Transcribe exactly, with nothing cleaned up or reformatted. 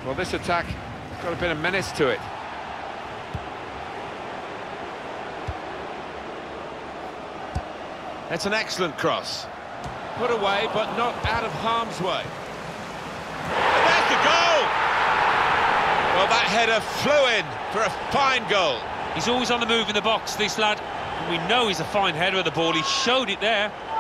Well, this attack got a bit of menace to it. It's an excellent cross. Put away, but not out of harm's way. And there's the goal! Well, that header flew in for a fine goal. He's always on the move in the box, this lad. And we know he's a fine header of the ball. He showed it there.